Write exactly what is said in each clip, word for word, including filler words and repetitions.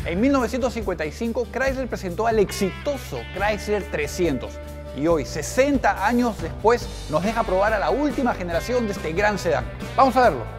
En mil novecientos cincuenta y cinco, Chrysler presentó al exitoso Chrysler trescientos y hoy, sesenta años después, nos deja probar a la última generación de este gran sedán. Vamos a verlo.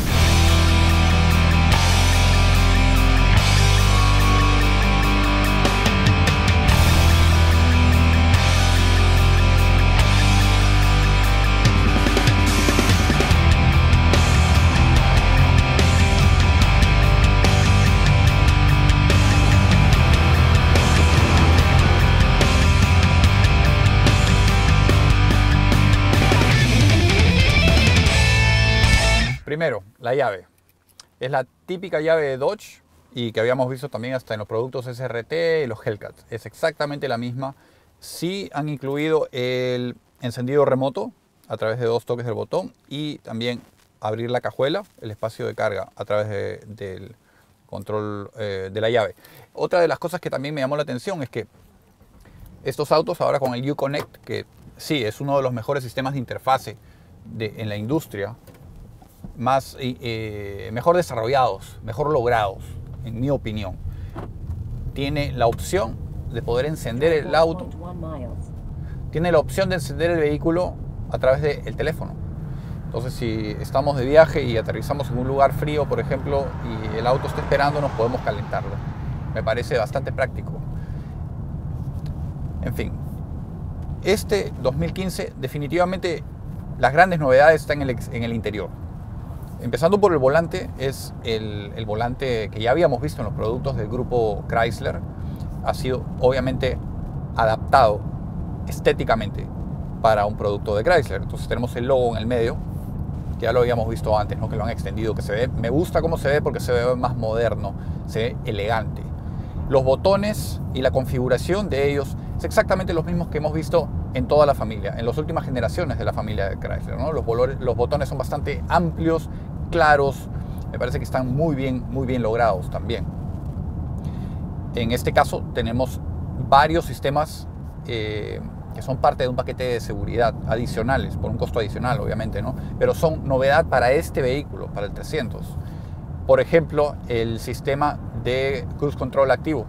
Primero, la llave. Es la típica llave de Dodge y que habíamos visto también hasta en los productos S R T y los Hellcat. Es exactamente la misma. Sí han incluido el encendido remoto a través de dos toques del botón y también abrir la cajuela, el espacio de carga a través de, del control eh, de la llave. Otra de las cosas que también me llamó la atención es que estos autos ahora con el Uconnect, que sí es uno de los mejores sistemas de interfase de, en la industria, más, eh, mejor desarrollados, mejor logrados, en mi opinión. Tiene la opción de poder encender el auto, tiene la opción de encender el vehículo a través del teléfono. Entonces, si estamos de viaje y aterrizamos en un lugar frío, por ejemplo, y el auto está esperando, nos podemos calentarlo. Me parece bastante práctico. En fin, este dos mil quince, definitivamente, las grandes novedades están en el, en el interior. Empezando por el volante, es el, el volante que ya habíamos visto en los productos del grupo Chrysler. Ha sido obviamente adaptado estéticamente para un producto de Chrysler. Entonces tenemos el logo en el medio, que ya lo habíamos visto antes, ¿no? Que lo han extendido, que se ve, me gusta cómo se ve porque se ve más moderno, se ve elegante. Los botones y la configuración de ellos es exactamente los mismos que hemos visto en toda la familia, en las últimas generaciones de la familia de Chrysler, ¿no? Los, los botones son bastante amplios, claros, me parece que están muy bien, muy bien logrados también. En este caso tenemos varios sistemas eh, que son parte de un paquete de seguridad adicionales, por un costo adicional obviamente, ¿no? Pero son novedad para este vehículo, para el trescientos. Por ejemplo, el sistema de cruise control activo,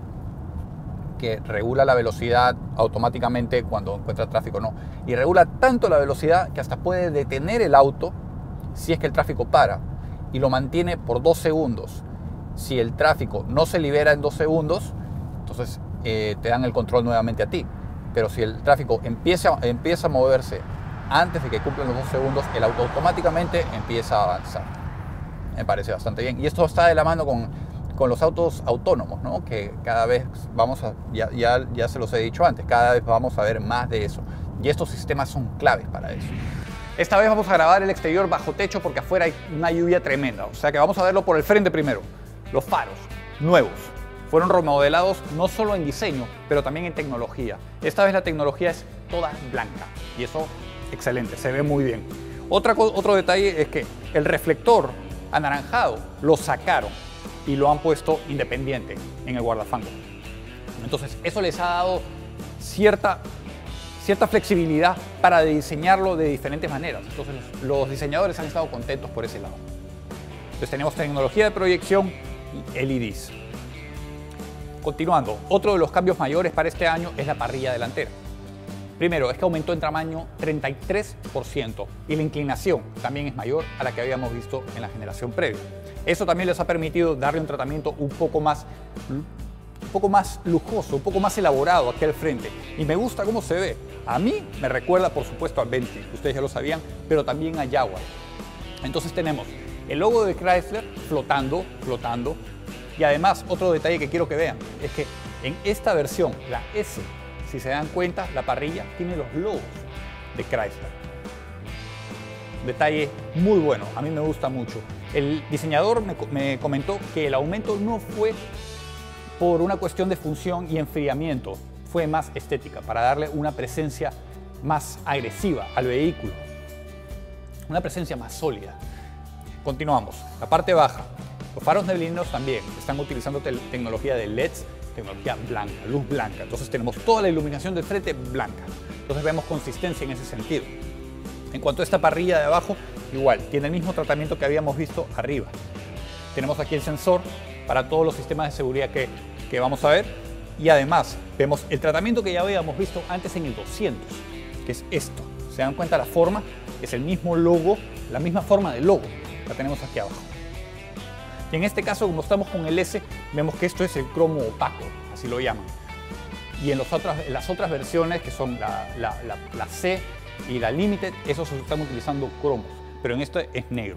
que regula la velocidad automáticamente cuando encuentra tráfico o no. Y regula tanto la velocidad que hasta puede detener el auto si es que el tráfico para y lo mantiene por dos segundos. Si el tráfico no se libera en dos segundos, entonces eh, te dan el control nuevamente a ti. Pero si el tráfico empieza, empieza a moverse antes de que cumplan los dos segundos, el auto automáticamente empieza a avanzar. Me parece bastante bien. Y esto está de la mano con, con los autos autónomos, ¿no? Que cada vez vamos a, ya, ya, ya se los he dicho antes, cada vez vamos a ver más de eso. Y estos sistemas son claves para eso. Esta vez vamos a grabar el exterior bajo techo porque afuera hay una lluvia tremenda. O sea que vamos a verlo por el frente primero. Los faros, nuevos. Fueron remodelados no solo en diseño, pero también en tecnología. Esta vez la tecnología es toda blanca. Y eso, excelente, se ve muy bien. Otra, otro detalle es que el reflector anaranjado lo sacaron y lo han puesto independiente en el guardafango. Entonces, eso les ha dado cierta... cierta flexibilidad para diseñarlo de diferentes maneras. Entonces los, los diseñadores han estado contentos por ese lado. Entonces tenemos tecnología de proyección y L E Ds. Continuando, otro de los cambios mayores para este año es la parrilla delantera. Primero, es que aumentó en tamaño treinta y tres por ciento y la inclinación también es mayor a la que habíamos visto en la generación previa. Eso también les ha permitido darle un tratamiento un poco más un poco más lujoso, un poco más elaborado aquí al frente. Y me gusta cómo se ve. A mí me recuerda, por supuesto, a Bentley, ustedes ya lo sabían, pero también a Jaguar. Entonces tenemos el logo de Chrysler flotando, flotando. Y además, otro detalle que quiero que vean, es que en esta versión, la S, si se dan cuenta, la parrilla tiene los logos de Chrysler. Detalle muy bueno, a mí me gusta mucho. El diseñador me, me comentó que el aumento no fue por una cuestión de función y enfriamiento, fue más estética, para darle una presencia más agresiva al vehículo, una presencia más sólida. Continuamos, la parte baja. Los faros neblineros también están utilizando te tecnología de L E Ds, tecnología blanca, luz blanca. Entonces tenemos toda la iluminación del frente blanca. Entonces vemos consistencia en ese sentido. En cuanto a esta parrilla de abajo, igual, tiene el mismo tratamiento que habíamos visto arriba. Tenemos aquí el sensor para todos los sistemas de seguridad que, que vamos a ver. Y además vemos el tratamiento que ya habíamos visto antes en el doscientos, que es esto. ¿Se dan cuenta la forma? Es el mismo logo, la misma forma del logo. La tenemos aquí abajo. Y en este caso, como estamos con el S, vemos que esto es el cromo opaco, así lo llaman. Y en, los otras, en las otras versiones, que son la, la, la, la C y la Limited, esos están utilizando cromos, pero en este es negro.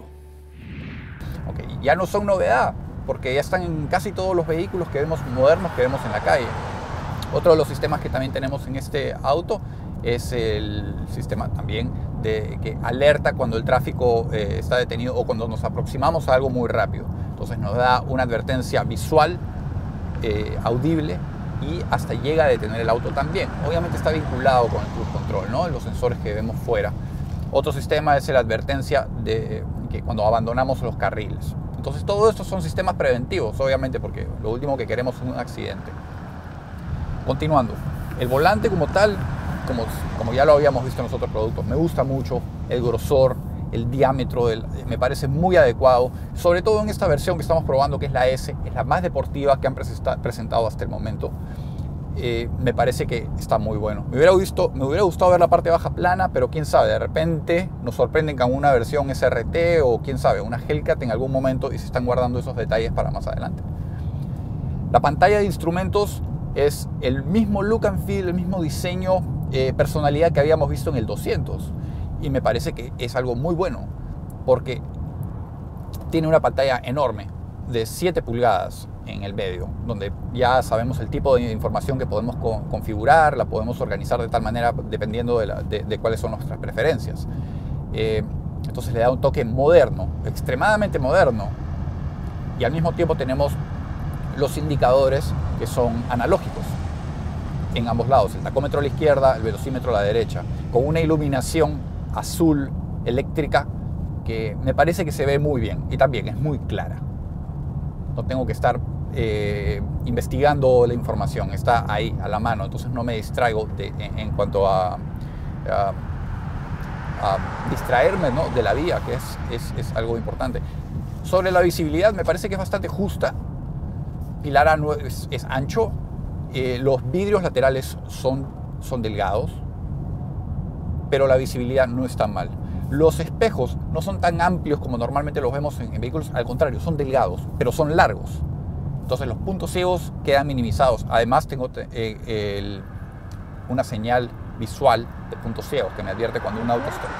Okay, ya no son novedad, porque ya están en casi todos los vehículos que vemos modernos que vemos en la calle. Otro de los sistemas que también tenemos en este auto es el sistema también de que alerta cuando el tráfico eh, está detenido o cuando nos aproximamos a algo muy rápido. Entonces nos da una advertencia visual, eh, audible, y hasta llega a detener el auto también. Obviamente está vinculado con el cruise control, ¿no? Los sensores que vemos fuera. Otro sistema es la advertencia de que cuando abandonamos los carriles. Entonces todo esto son sistemas preventivos, obviamente, porque lo último que queremos es un accidente. Continuando, el volante como tal, como, como ya lo habíamos visto en los otros productos, me gusta mucho el grosor, el diámetro, del, me parece muy adecuado, sobre todo en esta versión que estamos probando, que es la S, es la más deportiva que han presentado hasta el momento. Eh, me parece que está muy bueno. Me hubiera, visto, me hubiera gustado ver la parte baja plana, pero quién sabe, de repente nos sorprenden con una versión S R T o quién sabe, una Hellcat en algún momento, y se están guardando esos detalles para más adelante. La pantalla de instrumentos es el mismo look and feel, el mismo diseño, eh, personalidad que habíamos visto en el doscientos. Y me parece que es algo muy bueno, porque tiene una pantalla enorme de siete pulgadas en el medio, donde ya sabemos el tipo de información que podemos co configurar, la podemos organizar de tal manera dependiendo de, la, de, de cuáles son nuestras preferencias. Eh, entonces le da un toque moderno, extremadamente moderno, y al mismo tiempo tenemos los indicadores que son analógicos en ambos lados, el tacómetro a la izquierda, el velocímetro a la derecha, con una iluminación azul eléctrica que me parece que se ve muy bien y también es muy clara. No tengo que estar eh, investigando la información, está ahí a la mano, entonces no me distraigo de, en, en cuanto a, a, a distraerme, ¿no?, de la vía, que es, es, es algo importante. Sobre la visibilidad me parece que es bastante justa. Pilar A es, es ancho, eh, los vidrios laterales son, son delgados, pero la visibilidad no está mal. Los espejos no son tan amplios como normalmente los vemos en, en vehículos, al contrario, son delgados, pero son largos. Entonces los puntos ciegos quedan minimizados. Además tengo eh, el, una señal visual de puntos ciegos que me advierte cuando un auto está.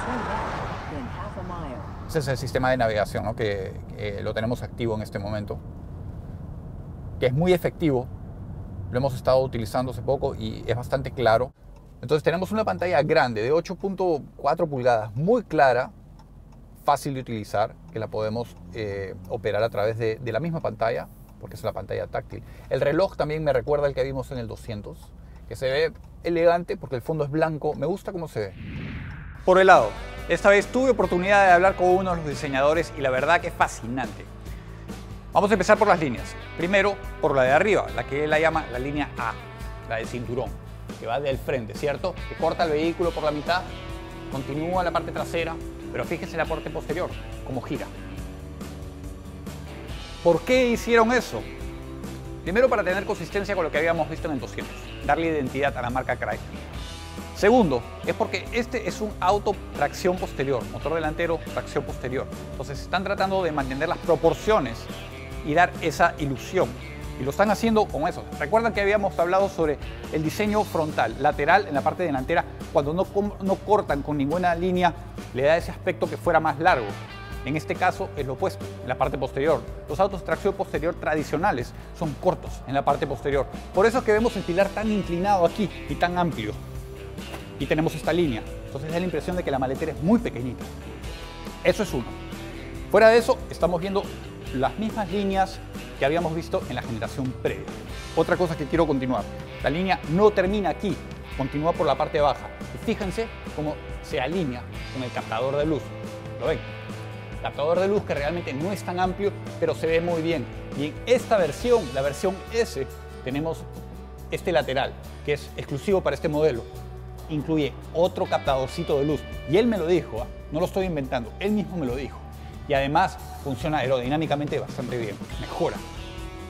Ese es el sistema de navegación, ¿no?, que, que lo tenemos activo en este momento, que es muy efectivo. Lo hemos estado utilizando hace poco y es bastante claro. Entonces tenemos una pantalla grande de ocho punto cuatro pulgadas, muy clara, fácil de utilizar, que la podemos eh, operar a través de, de la misma pantalla, porque es la pantalla táctil. El reloj también me recuerda al que vimos en el doscientos, que se ve elegante porque el fondo es blanco. Me gusta cómo se ve. Por el lado, esta vez tuve oportunidad de hablar con uno de los diseñadores y la verdad que es fascinante. Vamos a empezar por las líneas. Primero, por la de arriba, la que él la llama la línea A, la del cinturón, que va del frente, ¿cierto? Que corta el vehículo por la mitad, continúa la parte trasera, pero fíjense la parte posterior, cómo gira. ¿Por qué hicieron eso? Primero, para tener consistencia con lo que habíamos visto en el doscientos, darle identidad a la marca Chrysler. Segundo, es porque este es un auto tracción posterior, motor delantero, tracción posterior. Entonces están tratando de mantener las proporciones y dar esa ilusión. Y lo están haciendo con eso. Recuerdan que habíamos hablado sobre el diseño frontal, lateral en la parte delantera. Cuando no, no cortan con ninguna línea, le da ese aspecto que fuera más largo. En este caso es lo opuesto, en la parte posterior. Los autos de tracción posterior tradicionales son cortos en la parte posterior. Por eso es que vemos el pilar tan inclinado aquí y tan amplio. Y tenemos esta línea. Entonces da la impresión de que la maletera es muy pequeñita. Eso es uno. Fuera de eso, estamos viendo las mismas líneas que habíamos visto en la generación previa. Otra cosa que quiero continuar. La línea no termina aquí, continúa por la parte baja. Y fíjense cómo se alinea con el captador de luz. ¿Lo ven? Captador de luz que realmente no es tan amplio, pero se ve muy bien. Y en esta versión, la versión S, tenemos este lateral, que es exclusivo para este modelo. Incluye otro captadorcito de luz. Y él me lo dijo, ¿eh? No lo estoy inventando, él mismo me lo dijo. Y además funciona aerodinámicamente bastante bien, mejora.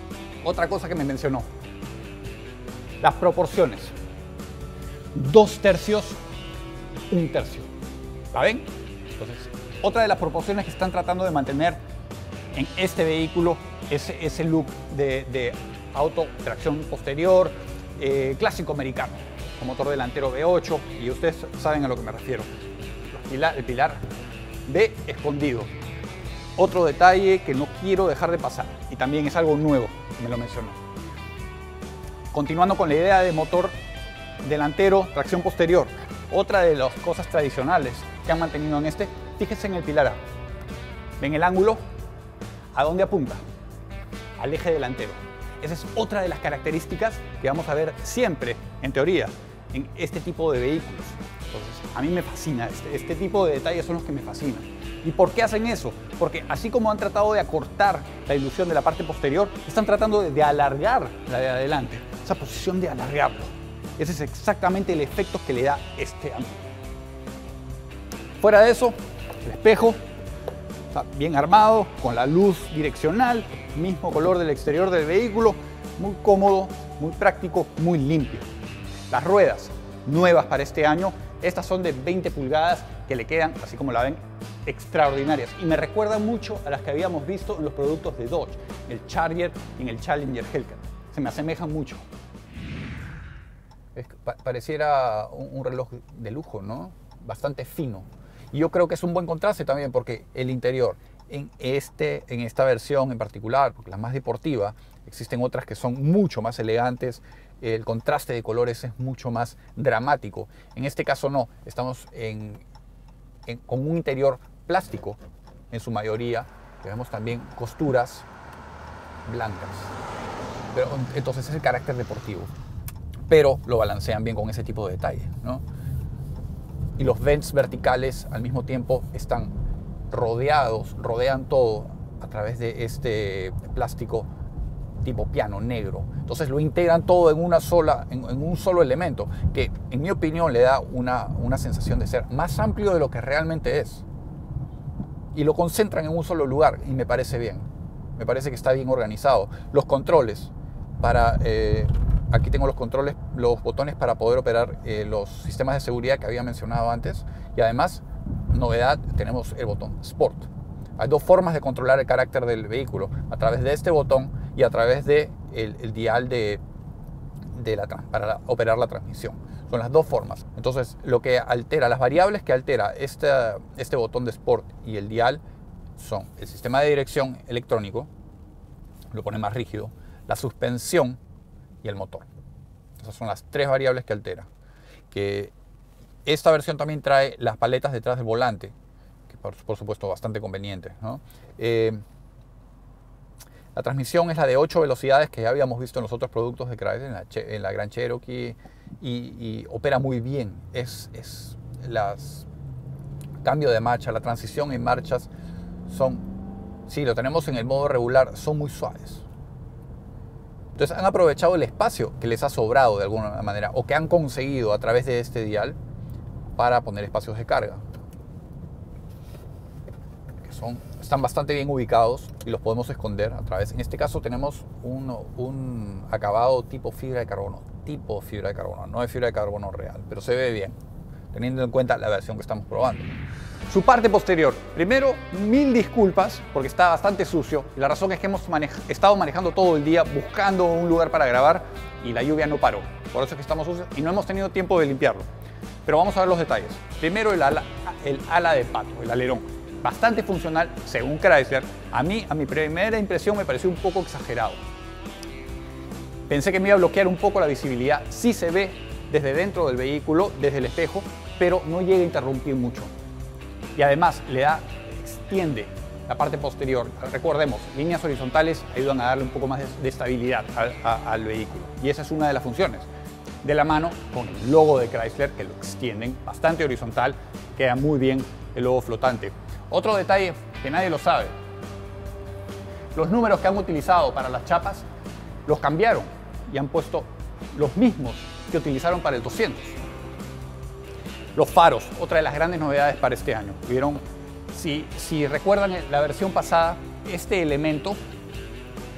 otra cosa que me mencionó, las proporciones. Dos tercios, un tercio. ¿La ven? Entonces, otra de las proporciones que están tratando de mantener en este vehículo es ese look de, de auto, tracción posterior, eh, clásico americano, con motor delantero V ocho, y ustedes saben a lo que me refiero. Los pilar, el pilar B escondido. Otro detalle que no quiero dejar de pasar, y también es algo nuevo, me lo mencionó. Continuando con la idea de motor delantero, tracción posterior, otra de las cosas tradicionales que han mantenido en este, fíjense en el pilar A. ¿Ven el ángulo? ¿A dónde apunta? Al eje delantero. Esa es otra de las características que vamos a ver siempre, en teoría, en este tipo de vehículos. Entonces, a mí me fascina, este, este tipo de detalles son los que me fascinan. ¿Y por qué hacen eso? Porque así como han tratado de acortar la ilusión de la parte posterior, están tratando de, de alargar la de adelante, esa posición de alargarlo. Ese es exactamente el efecto que le da este ángulo. Fuera de eso, el espejo está bien armado, con la luz direccional, mismo color del exterior del vehículo, muy cómodo, muy práctico, muy limpio. Las ruedas nuevas para este año, estas son de veinte pulgadas que le quedan, así como la ven, extraordinarias, y me recuerdan mucho a las que habíamos visto en los productos de Dodge, el Charger y en el Challenger Hellcat. Se me asemejan mucho. Es, pa pareciera un, un reloj de lujo, ¿no? Bastante fino. Y yo creo que es un buen contraste también, porque el interior, en, este, en esta versión en particular, porque la más deportiva, existen otras que son mucho más elegantes, el contraste de colores es mucho más dramático. En este caso no, estamos en, en, con un interior plástico en su mayoría, que vemos también costuras blancas. Pero, entonces es el carácter deportivo, pero lo balancean bien con ese tipo de detalle, ¿no? Y los vents verticales al mismo tiempo están rodeados, rodean todo a través de este plástico tipo piano negro. Entonces lo integran todo en, una sola, en, en un solo elemento, que en mi opinión le da una, una sensación de ser más amplio de lo que realmente es. Y lo concentran en un solo lugar y me parece bien. Me parece que está bien organizado. Los controles para... Eh, Aquí tengo los controles, los botones para poder operar eh, los sistemas de seguridad que había mencionado antes. Y además, novedad, tenemos el botón Sport. Hay dos formas de controlar el carácter del vehículo. A través de este botón y a través de el, el dial de, de la, para la, operar la transmisión. Son las dos formas. Entonces, lo que altera, las variables que altera este, este botón de Sport y el dial son el sistema de dirección electrónico, lo pone más rígido, la suspensión y el motor. Esas son las tres variables que altera. Que esta versión también trae las paletas detrás del volante, que por, por supuesto bastante conveniente, ¿no? Eh, la transmisión es la de ocho velocidades que ya habíamos visto en los otros productos de Chrysler, en la, en la Grand Cherokee, y, y opera muy bien. Es, es las cambio de marcha, la transición en marchas son, sí, lo tenemos en el modo regular, son muy suaves. Entonces han aprovechado el espacio que les ha sobrado de alguna manera o que han conseguido a través de este dial para poner espacios de carga. Que son, están bastante bien ubicados y los podemos esconder a través. En este caso tenemos un, un acabado tipo fibra de carbono. Tipo fibra de carbono, no es fibra de carbono real, pero se ve bien, teniendo en cuenta la versión que estamos probando. Su parte posterior. Primero, mil disculpas porque está bastante sucio. La razón es que hemos manej estado manejando todo el día buscando un lugar para grabar y la lluvia no paró. Por eso es que estamos sucios y no hemos tenido tiempo de limpiarlo. Pero vamos a ver los detalles. Primero, el ala, el ala de pato, el alerón. Bastante funcional, según Chrysler. A mí, a mi primera impresión, me pareció un poco exagerado. Pensé que me iba a bloquear un poco la visibilidad. Sí se ve desde dentro del vehículo, desde el espejo, pero no llega a interrumpir mucho. Y además le da, extiende la parte posterior. Recordemos, líneas horizontales ayudan a darle un poco más de estabilidad al, a, al vehículo. Y esa es una de las funciones. De la mano con el logo de Chrysler, que lo extienden bastante horizontal, queda muy bien el logo flotante. Otro detalle que nadie lo sabe. Los números que han utilizado para las chapas los cambiaron y han puesto los mismos que utilizaron para el doscientos. Los faros, otra de las grandes novedades para este año. ¿Vieron? Si, si recuerdan la versión pasada, este elemento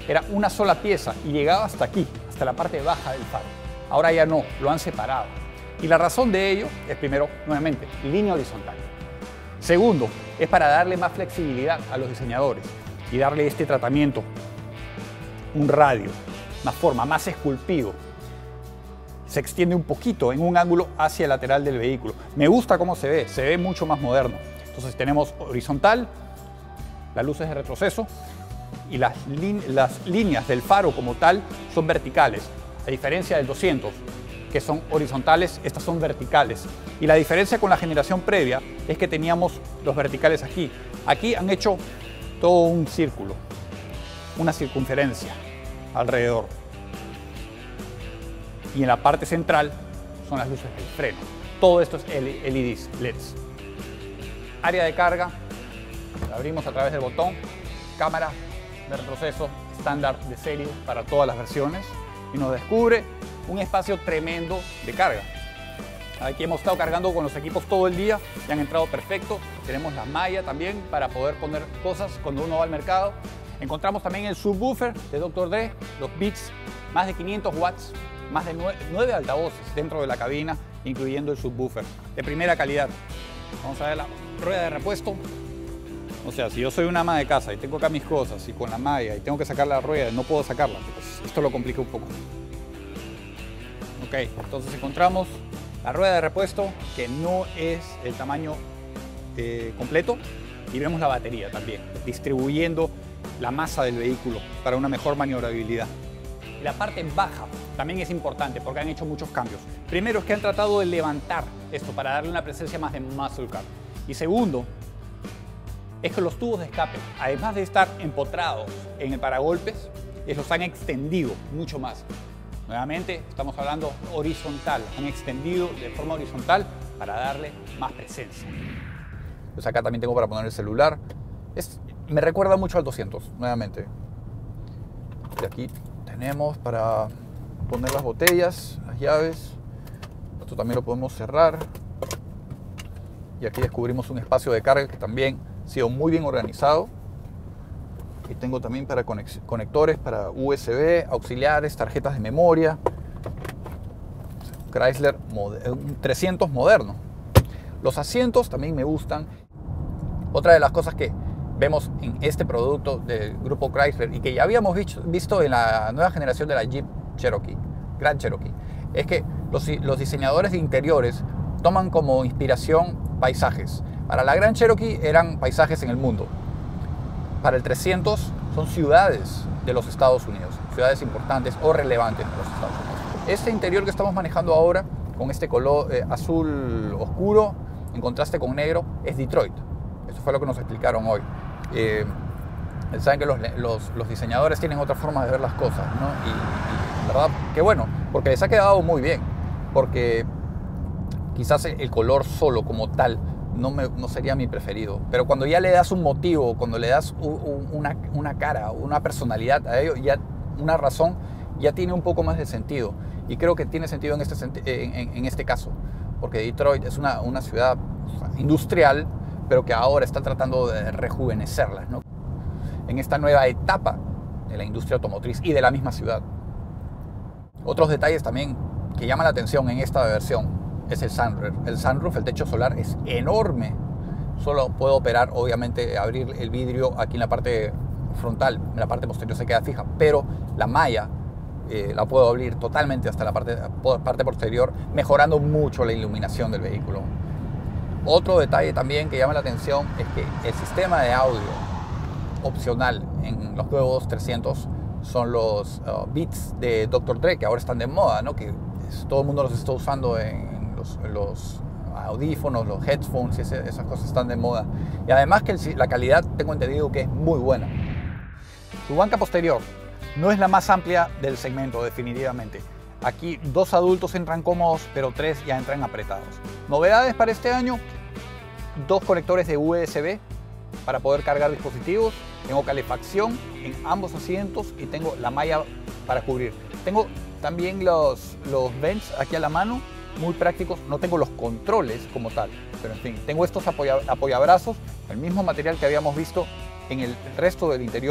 era una sola pieza y llegaba hasta aquí, hasta la parte baja del faro. Ahora ya no, lo han separado. Y la razón de ello es, primero, nuevamente, línea horizontal. Segundo, es para darle más flexibilidad a los diseñadores y darle este tratamiento, un radio, una forma más esculpido. Se extiende un poquito en un ángulo hacia el lateral del vehículo. Me gusta cómo se ve, se ve mucho más moderno. Entonces tenemos horizontal, las luces de retroceso y las, las líneas del faro como tal son verticales, a diferencia del doscientos, que son horizontales, estas son verticales. Y la diferencia con la generación previa es que teníamos los verticales aquí. Aquí han hecho todo un círculo, una circunferencia alrededor. Y en la parte central son las luces del freno. Todo esto es L E Ds, L E Ds. Área de carga, la abrimos a través del botón. Cámara de retroceso estándar de serie para todas las versiones. Y nos descubre un espacio tremendo de carga. Aquí hemos estado cargando con los equipos todo el día y han entrado perfecto. Tenemos la malla también para poder poner cosas cuando uno va al mercado. Encontramos también el subwoofer de doctor Dre, los Beats, más de quinientos watts. Más de nueve altavoces dentro de la cabina, incluyendo el subwoofer, de primera calidad. Vamos a ver la rueda de repuesto. O sea, si yo soy una ama de casa y tengo acá mis cosas y con la malla y tengo que sacar la rueda, no puedo sacarla, pues esto lo complica un poco. Ok, entonces encontramos la rueda de repuesto, que no es el tamaño eh, completo, y vemos la batería también, distribuyendo la masa del vehículo para una mejor maniobrabilidad. La parte baja también es importante porque han hecho muchos cambios. Primero es que han tratado de levantar esto para darle una presencia más de muscle car. Y segundo, es que los tubos de escape, además de estar empotrados en el paragolpes, los han extendido mucho más. Nuevamente estamos hablando horizontal, han extendido de forma horizontal para darle más presencia. Pues acá también tengo para poner el celular. Es, me recuerda mucho al doscientos, nuevamente. Y aquí tenemos para poner las botellas, las llaves. Esto también lo podemos cerrar. Y aquí descubrimos un espacio de carga que también ha sido muy bien organizado. Y tengo también para conectores para U S B, auxiliares, tarjetas de memoria. Chrysler trescientos moderno. Los asientos también me gustan. Otra de las cosas que vemos en este producto del grupo Chrysler y que ya habíamos visto en la nueva generación de la Jeep Cherokee, Grand Cherokee, es que los, los diseñadores de interiores toman como inspiración paisajes. Para la Grand Cherokee eran paisajes en el mundo. Para el trescientos son ciudades de los Estados Unidos, ciudades importantes o relevantes de los Estados Unidos. Este interior que estamos manejando ahora, con este color eh, azul oscuro en contraste con negro, es Detroit. Eso fue lo que nos explicaron hoy. Eh, saben que los, los, los diseñadores tienen otra forma de ver las cosas, ¿no? Y, y la verdad, que bueno, porque les ha quedado muy bien, porque quizás el color solo como tal no, me, no sería mi preferido, pero cuando ya le das un motivo, cuando le das un, un, una, una cara, una personalidad a ello, ya una razón, ya tiene un poco más de sentido, y creo que tiene sentido en este, en, en, en este caso, porque Detroit es una, una ciudad industrial, pero que ahora está tratando de rejuvenecerla, ¿no? En esta nueva etapa de la industria automotriz y de la misma ciudad. Otros detalles también que llaman la atención en esta versión es el sunroof. El sunroof, el techo solar, es enorme. Solo puedo operar, obviamente, abrir el vidrio aquí en la parte frontal, en la parte posterior se queda fija, pero la malla eh, la puedo abrir totalmente hasta la parte, parte posterior, mejorando mucho la iluminación del vehículo. Otro detalle también que llama la atención es que el sistema de audio opcional en los nuevos trescientos son los uh, Beats de doctor Dre, que ahora están de moda, ¿no? Que es, todo el mundo los está usando en los, en los audífonos, los headphones, ese, esas cosas están de moda. Y además que el, la calidad, tengo entendido que es muy buena. Su banca posterior no es la más amplia del segmento, definitivamente. Aquí dos adultos entran cómodos, pero tres ya entran apretados. Novedades para este año: dos conectores de U S B para poder cargar dispositivos. Tengo calefacción en ambos asientos y tengo la malla para cubrir. Tengo también los, los vents aquí a la mano, muy prácticos. No tengo los controles como tal, pero en fin, tengo estos apoya, apoyabrazos, el mismo material que habíamos visto en el resto del interior,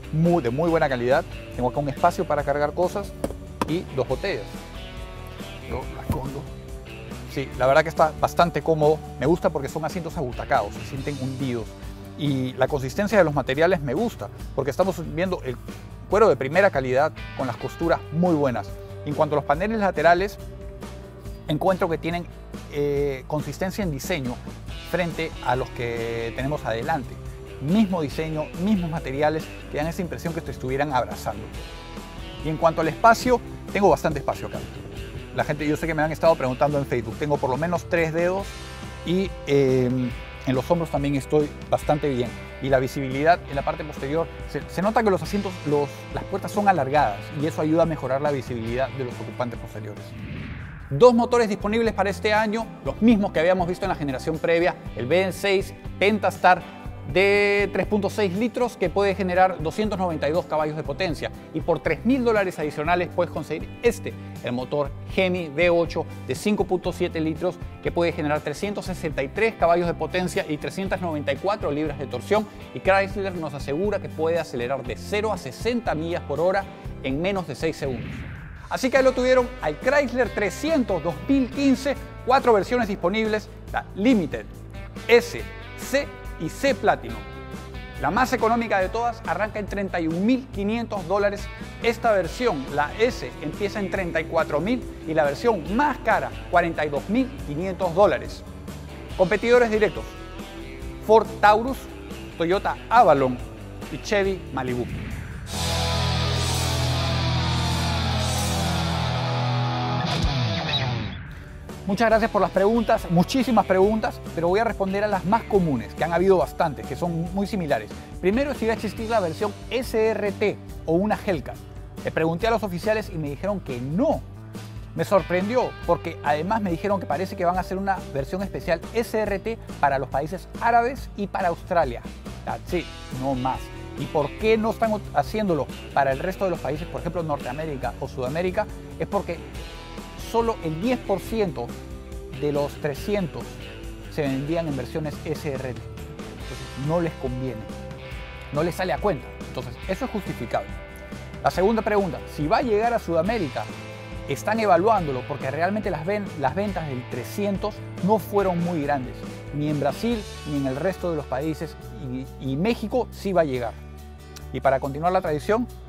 muy, de muy buena calidad. Tengo acá un espacio para cargar cosas y dos botellas. Yo la escondo. Sí, la verdad que está bastante cómodo. Me gusta porque son asientos abutacados, se sienten hundidos. Y la consistencia de los materiales me gusta, porque estamos viendo el cuero de primera calidad con las costuras muy buenas. En cuanto a los paneles laterales, encuentro que tienen eh, consistencia en diseño frente a los que tenemos adelante. Mismo diseño, mismos materiales que dan esa impresión que te estuvieran abrazando. Y en cuanto al espacio, tengo bastante espacio acá. La gente, yo sé que me han estado preguntando en Facebook, tengo por lo menos tres dedos y eh, en los hombros también estoy bastante bien. Y la visibilidad en la parte posterior, se, se nota que los asientos, los, las puertas son alargadas y eso ayuda a mejorar la visibilidad de los ocupantes posteriores. Dos motores disponibles para este año, los mismos que habíamos visto en la generación previa, el B M seis Pentastar de tres punto seis litros que puede generar doscientos noventa y dos caballos de potencia, y por tres mil dólares adicionales puedes conseguir este, el motor Hemi V ocho de cinco punto siete litros que puede generar trescientos sesenta y tres caballos de potencia y trescientas noventa y cuatro libras de torsión, y Chrysler nos asegura que puede acelerar de cero a sesenta millas por hora en menos de seis segundos. Así que ahí lo tuvieron, al Chrysler trescientos dos mil quince, cuatro versiones disponibles, la Limited, S, C y C Platinum. La más económica de todas arranca en treinta y un mil quinientos dólares. Esta versión, la S, empieza en treinta y cuatro mil y la versión más cara, cuarenta y dos mil quinientos dólares. Competidores directos: Ford Taurus, Toyota Avalon y Chevy Malibu. Muchas gracias por las preguntas, muchísimas preguntas, pero voy a responder a las más comunes, que han habido bastantes, que son muy similares. Primero, si va a existir la versión S R T o una Hellcat. Le pregunté a los oficiales y me dijeron que no. Me sorprendió porque además me dijeron que parece que van a hacer una versión especial S R T para los países árabes y para Australia. That's it, no más. ¿Y por qué no están haciéndolo para el resto de los países, por ejemplo Norteamérica o Sudamérica? Es porque solo el diez por ciento de los trescientos se vendían en versiones S R T. Entonces no les conviene, no les sale a cuenta. Entonces eso es justificable. La segunda pregunta, si va a llegar a Sudamérica, están evaluándolo porque realmente las, ven, las ventas del trescientos no fueron muy grandes, ni en Brasil ni en el resto de los países, y, y México sí va a llegar. Y para continuar la tradición,